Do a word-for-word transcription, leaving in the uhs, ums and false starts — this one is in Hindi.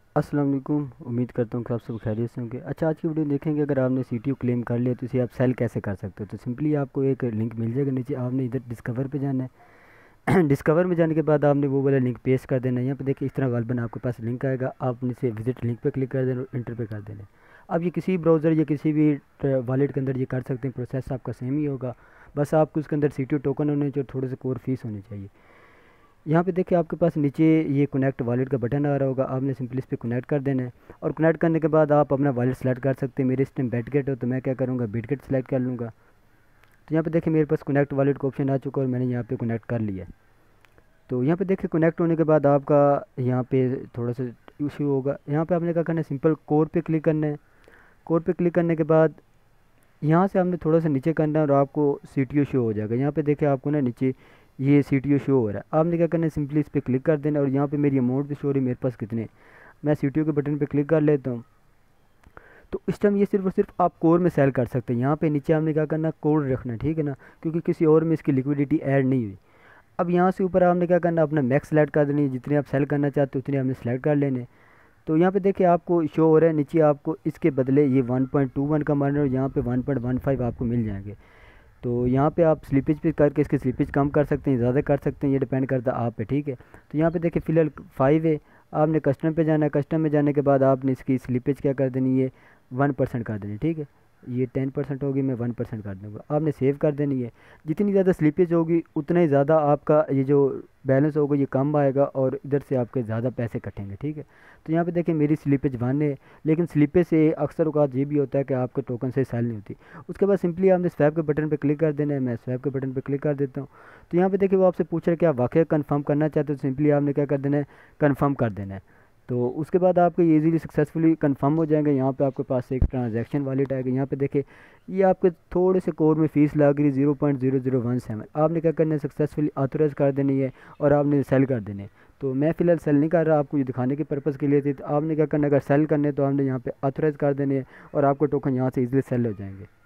अस्सलाम वालेकुम। उम्मीद करता हूँ कि आप सब खैरियत से होंगे। अच्छा, आज की वीडियो देखेंगे। अगर आपने सी टी यू क्लेम कर लिया तो इसे आप सेल कैसे कर सकते हो। तो सिंपली आपको एक लिंक मिल जाएगा नीचे, आपने इधर डिस्कवर पे जाना है। डिस्कवर में जाने के बाद आपने वो वाला लिंक पेस्ट कर देना है। यहाँ पे देखिए इस तरह वालबन आपके पास लिंक आएगा, आपने इसे विजिट लिंक पे क्लिक कर देना और इंटर पे कर देना है। अब ये किसी ब्राउज़र या किसी भी वॉलेट के अंदर ये कर सकते हैं, प्रोसेस आपका सेम ही होगा। बस आपको उसके अंदर सी टी यू टोकन होने चाहिए और थोड़े से कोर फीस होनी चाहिए। यहाँ पे देखिए आपके पास नीचे ये कनेक्ट वॉलेट का बटन आ रहा होगा, आपने सिंपली इस पर कनेक्ट कर देना है। और कनेक्ट करने के बाद आप अपना वॉलेट सेलेक्ट कर सकते हैं। मेरे इस टाइम बिटगेट हो तो मैं क्या करूँगा, बिटगेट सेलेक्ट कर लूँगा। तो यहाँ पे देखिए मेरे पास कनेक्ट वॉलेट का ऑप्शन आ चुका है और मैंने यहाँ पे कनेक्ट कर लिया है। तो यहाँ पे देखिए कनेक्ट होने के बाद आपका यहाँ पे थोड़ा सा इशू होगा। यहाँ पे आपने क्या करना है, सिंपल कोर पे क्लिक करना है। कोर पे क्लिक करने के बाद यहाँ से हमने थोड़ा सा नीचे करना है और आपको सी टी यू शो हो जाएगा। यहाँ पे देखिए आपको ना नीचे ये सी टी यू शो हो रहा है। आपने क्या करना है, सिंपली इस पर क्लिक कर देना और यहाँ पे मेरी अमाउंट भी शो हो रही है, मेरे पास कितने। मैं सी टी यू के बटन पे क्लिक कर लेता हूँ। तो इस टाइम ये सिर्फ और सिर्फ आप कोर में सेल कर सकते हैं। यहाँ पे नीचे आपने क्या करना है, कोड रखना है, ठीक है ना, क्योंकि किसी और में इसकी लिक्विडिटी ऐड नहीं हुई। अब यहाँ से ऊपर आपने क्या करना है, अपना मैक्स सेलेक्ट कर देनी है, जितने आप सेल करना चाहते हो उतने आपने सेलेक्ट कर लेने। तो यहाँ पे देखिए आपको शो हो रहा है नीचे, आपको इसके बदले ये वन पॉइंट टू वन का मारना और यहाँ पे वन पॉइंट वन फाइव आपको मिल जाएंगे। तो यहाँ पे आप स्लीपेज पे करके इसकी स्लीपेज कम कर सकते हैं, ज़्यादा कर सकते हैं, ये डिपेंड करता है आप पे, ठीक है। तो यहाँ पे देखिए फ़िलहाल फाइव है। आपने कस्टम पे जाना है, कस्टम में जाने के बाद आपने इसकी स्लीपेज क्या कर देनी है, वन परसेंट कर देनी है, ठीक है। ये टेन परसेंट होगी, मैं वन परसेंट कर दूँगा। आपने सेव कर देनी है। जितनी ज़्यादा स्लीपेज होगी उतना ही ज़्यादा आपका ये जो बैलेंस होगा ये कम आएगा और इधर से आपके ज़्यादा पैसे कटेंगे, ठीक है। तो यहाँ पे देखिए मेरी स्लीपेज वन है, लेकिन स्लीपेज से अक्सर औकात ये भी होता है कि आपके टोकन से सेल नहीं होती। उसके बाद सिंपली आपने स्वैप के बटन पे क्लिक कर देना है। मैं स्वैप के बटन पे क्लिक कर देता हूँ। तो यहाँ पे देखिए वो आपसे पूछ रहा है कि आप वाकई कन्फर्म करना चाहते हो, तो सिंपली आपने क्या कर देना है, कन्फर्म कर देना है। तो उसके बाद आपके ईजीली सक्सेसफुली कंफर्म हो जाएंगे। यहाँ पे आपके पास एक ट्रांजैक्शन वॉलेट आएगा। यहाँ पे देखिए ये आपके थोड़े से कोर में फ़ीस लग रही zero point zero zero one seven. आपने क्या करना है, सक्सेसफुली ऑथोराइज कर देनी है और आपने सेल कर देने। तो मैं फ़िलहाल सेल नहीं कर रहा, आपको ये दिखाने के पर्पज़ के लिए थी। तो आपने क्या करना है, अगर सेल करने तो आपने यहाँ पे ऑथोराइज कर देने हैं और आपको टोकन यहाँ से ईजिली सेल हो जाएंगे।